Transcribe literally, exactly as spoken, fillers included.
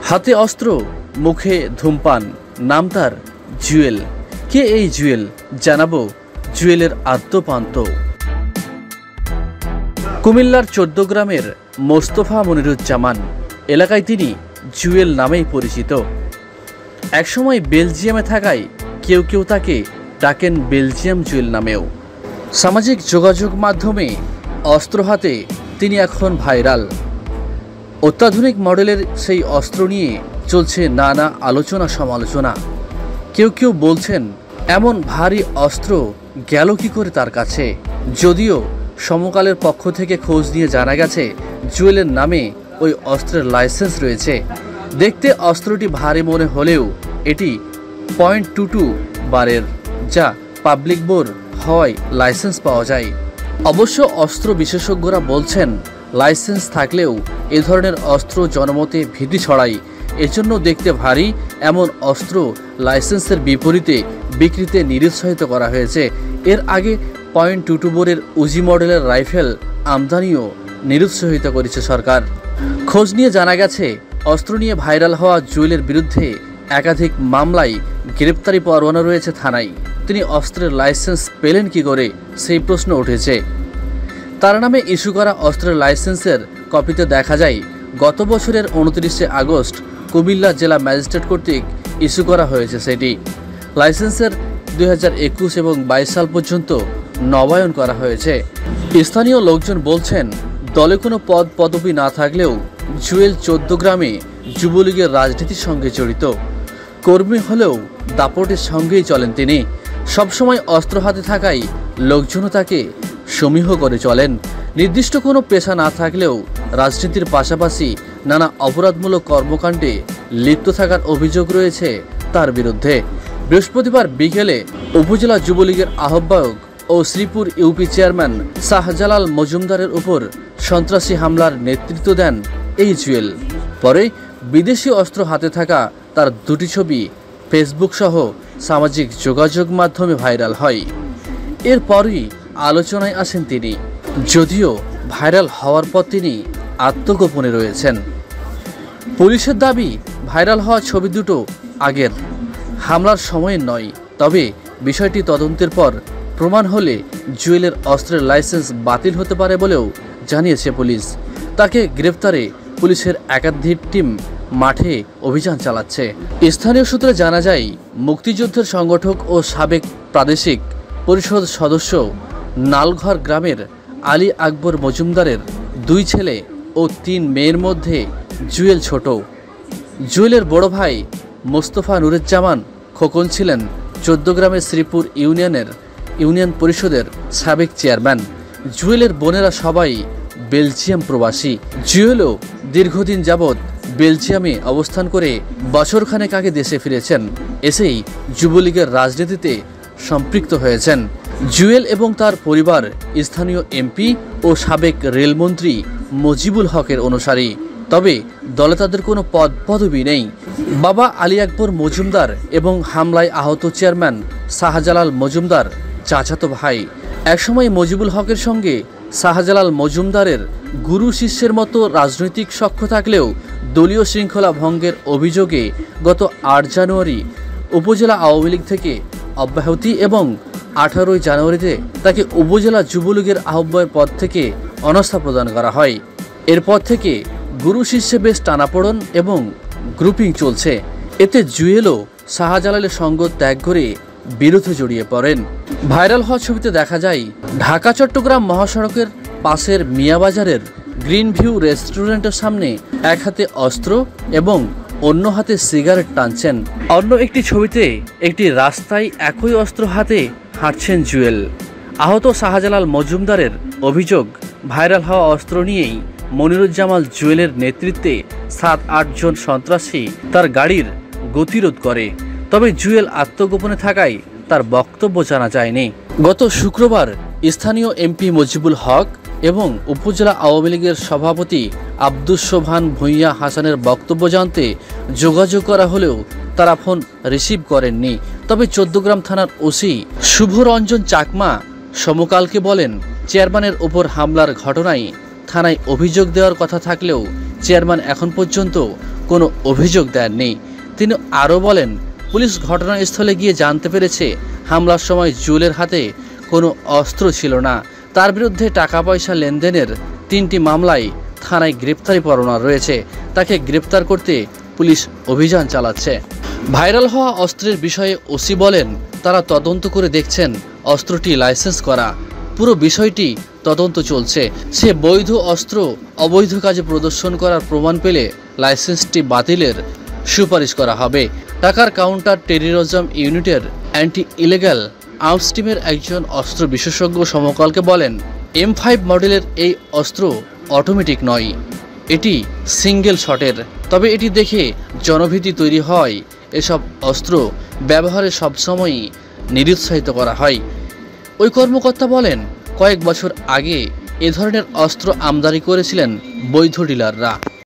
হাতে অস্ত্র, মুখে ধূমপান, নাম তার জুয়েল। কে এই জুয়েল? জানাবো জুয়েলের আদ্যপান্ত। কুমিল্লার চোদ্দ গ্রামের মোস্তফা মনিরুজ্জামান এলাকায় তিনি জুয়েল নামেই পরিচিত। একসময় বেলজিয়ামে থাকায় কেউ কেউ তাকে ডাকেন বেলজিয়াম জুয়েল নামেও। সামাজিক যোগাযোগ মাধ্যমে অস্ত্র হাতে তিনি এখন ভাইরাল। অত্যাধুনিক মডেলের সেই অস্ত্র নিয়ে চলছে নানা আলোচনা সমালোচনা। কেউ কেউ বলছেন এমন ভারী অস্ত্র গেল কি করে তার কাছে। যদিও সমকালের পক্ষ থেকে খোঁজ নিয়ে জানা গেছে জুয়েলের নামে ওই অস্ত্রের লাইসেন্স রয়েছে। দেখতে অস্ত্রটি ভারী মনে হলেও এটি পয়েন্ট টু টু বারের, যা পাবলিক বোর হওয়ায় লাইসেন্স পাওয়া যায়। অবশ্য অস্ত্র বিশেষজ্ঞরা বলছেন লাইসেন্স থাকলেও এ ধরনের অস্ত্র জনমতে ভীতি ছড়ায়। এজন্য দেখতে ভারী এমন অস্ত্র লাইসেন্সের বিপরীতে বিক্রিতে নিরুৎসাহিত করা হয়েছে। এর আগে পয়েন্ট টু টু বোরের উজি মডেলের রাইফেল আমদানিও নিরুৎসাহিত করেছে সরকার। খোঁজ নিয়ে জানা গেছে অস্ত্র নিয়ে ভাইরাল হওয়া জুয়েলের বিরুদ্ধে একাধিক মামলায় গ্রেপ্তারি পরোয়ানা রয়েছে থানায়। তিনি অস্ত্রের লাইসেন্স পেলেন কি করে সেই প্রশ্ন উঠেছে। তার নামে ইস্যু করা অস্ত্রের লাইসেন্সের কপিতে দেখা যায় গত বছরের উনত্রিশে আগস্ট কুমিল্লা জেলা ম্যাজিস্ট্রেট কর্তৃক ইস্যু করা হয়েছে সেটি। লাইসেন্সের দুই হাজার একুশ এবং বাইশ সাল পর্যন্ত নবায়ন করা হয়েছে। স্থানীয় লোকজন বলছেন দলে কোনো পদ পদবি না থাকলেও জুয়েল চোদ্দ গ্রামে যুবলীগের রাজনীতির সঙ্গে জড়িত। কর্মী হলেও দাপটের সঙ্গেই চলেন তিনি। সবসময় অস্ত্র হাতে থাকায় লোকজনও তাকে সমীহ করে চলেন। নির্দিষ্ট কোনো পেশা না থাকলেও রাজনীতির পাশাপাশি নানা অপরাধমূলক কর্মকাণ্ডে লিপ্ত থাকার অভিযোগ রয়েছে তার বিরুদ্ধে। বৃহস্পতিবার বিকেলে উপজেলা যুবলীগের আহ্বায়ক ও শ্রীপুর ইউপি চেয়ারম্যান শাহজালাল মজুমদারের উপর সন্ত্রাসী হামলার নেতৃত্ব দেন এই জুয়েল। পরে বিদেশি অস্ত্র হাতে থাকা তার দুটি ছবি ফেসবুক সহ সামাজিক যোগাযোগ মাধ্যমে ভাইরাল হয়। এরপরই আলোচনায় আসেন তিনি। যদিও ভাইরাল হওয়ার পর তিনি আত্মগোপনে রয়েছেন। পুলিশের দাবি ভাইরাল হওয়া ছবি দুটো আগের, হামলার সময়ের নয়। তবে বিষয়টি তদন্তের পর প্রমাণ হলে জুয়েলের অস্ত্রের লাইসেন্স বাতিল হতে পারে বলেও জানিয়েছে পুলিশ। তাকে গ্রেফতারে পুলিশের একাধিক টিম মাঠে অভিযান চালাচ্ছে। স্থানীয় সূত্রে জানা যায় মুক্তিযুদ্ধের সংগঠক ও সাবেক প্রাদেশিক পরিষদ সদস্য নালঘর গ্রামের আলী আকবর মজুমদারের দুই ছেলে ও তিন মেয়ের মধ্যে জুয়েল ছোট। জুয়েলের বড় ভাই মোস্তফা নুরুজ্জামান খোকন ছিলেন চোদ্দ গ্রামের শ্রীপুর ইউনিয়নের ইউনিয়ন পরিষদের সাবেক চেয়ারম্যান। জুয়েলের বোনেরা সবাই বেলজিয়াম প্রবাসী। জুয়েলও দীর্ঘদিন যাবৎ বেলজিয়ামে অবস্থান করে বছরখানেক আগে দেশে ফিরেছেন। এসেই যুবলীগের রাজনীতিতে সম্পৃক্ত হয়েছেন। জুয়েল এবং তার পরিবার স্থানীয় এমপি ও সাবেক রেলমন্ত্রী মজিবুল হকের অনুসারী। তবে দলে তাদের কোনো পদ পদবি নেই। বাবা আলী আকবর মজুমদার এবং হামলায় আহত চেয়ারম্যান শাহজালাল মজুমদার চাচাতো ভাই। একসময় মজিবুল হকের সঙ্গে শাহজালাল মজুমদারের গুরু শিষ্যের মতো রাজনৈতিক সখ্য থাকলেও দলীয় শৃঙ্খলা ভঙ্গের অভিযোগে গত আট জানুয়ারি উপজেলা আওয়ামী লীগ থেকে অব্যাহতি এবং আঠারোই জানুয়ারিতে তাকে উপজেলা যুবলীগের আহ্বায়ক পদ থেকে অনাস্থা প্রদান করা হয়। এরপর থেকে গুরু শিষ্যে বেশ টানাপোড়ন এবং গ্রুপিং চলছে। এতে জুয়েলও শাহজালালের সঙ্গ ত্যাগ করে বিরোধে জড়িয়ে পড়েন। ভাইরাল হওয়া ছবিতে দেখা যায় ঢাকা চট্টগ্রাম মহাসড়কের পাশের মিয়াবাজারের গ্রিন ভিউ রেস্টুরেন্টের সামনে এক হাতে অস্ত্র এবং অন্য হাতে সিগারেট টানছেন। অন্য একটি ছবিতে একটি রাস্তায় একই অস্ত্র হাতে হাঁটছেন জুয়েল। আহত শাহজালাল মজুমদারের অভিযোগ ভাইরাল হওয়া অস্ত্র নিয়েই মনিরুজ্জামান জুয়েলের নেতৃত্বে সাত আট জন সন্ত্রাসী তার গাড়ির গতিরোধ করে। তবে জুয়েল আত্মগোপনে থাকায় তার বক্তব্য জানা যায়নি। গত শুক্রবার স্থানীয় এমপি মজিবুল হক এবং উপজেলা আওয়ামী লীগের সভাপতি আব্দুস সোবহান ভূঁইয়া হাসানের বক্তব্য জানতে যোগাযোগ করা হলেও তারা ফোন রিসিভ করেননি। তবে চৌদ্দগ্রাম থানার ওসি শুভরঞ্জন চাকমা সমকালকে বলেন চেয়ারম্যানের উপর হামলার ঘটনায় থানায় অভিযোগ দেওয়ার কথা থাকলেও চেয়ারম্যান এখন পর্যন্ত কোনো অভিযোগ দেননি। তিনি আরও বলেন, পুলিশ ঘটনাস্থলে গিয়ে জানতে পেরেছে হামলার সময় জুয়েলের হাতে কোনো অস্ত্র ছিল না। তার বিরুদ্ধে টাকা পয়সা লেনদেনের তিনটি মামলায় থানায় গ্রেপ্তারি পরোয়ানা রয়েছে। তাকে গ্রেপ্তার করতে পুলিশ অভিযান চালাচ্ছে। ভাইরাল হওয়া অস্ত্রের বিষয়ে ওসি বলেন, তারা তদন্ত করে দেখছেন অস্ত্রটি লাইসেন্স করা। পুরো বিষয়টি তদন্ত চলছে। সে বৈধ অস্ত্র অবৈধ কাজে প্রদর্শন করার প্রমাণ পেলে লাইসেন্সটি বাতিলের সুপারিশ করা হবে। ঢাকার কাউন্টার টেররিজম ইউনিটের অ্যান্টি ইলিগাল আর্মস টিমের একজন অস্ত্র বিশেষজ্ঞ সমকালকে বলেন, এম ফাইভ মডেলের এই অস্ত্র অটোমেটিক নয়, এটি সিঙ্গেল শটের। তবে এটি দেখে জনভীতি তৈরি হয়। এসব অস্ত্র ব্যবহারে সবসময়ই নিরুৎসাহিত করা হয়। ওই কর্মকর্তা বলেন, কয়েক বছর আগে এ ধরনের অস্ত্র আমদানি করেছিলেন বৈধ ডিলাররা।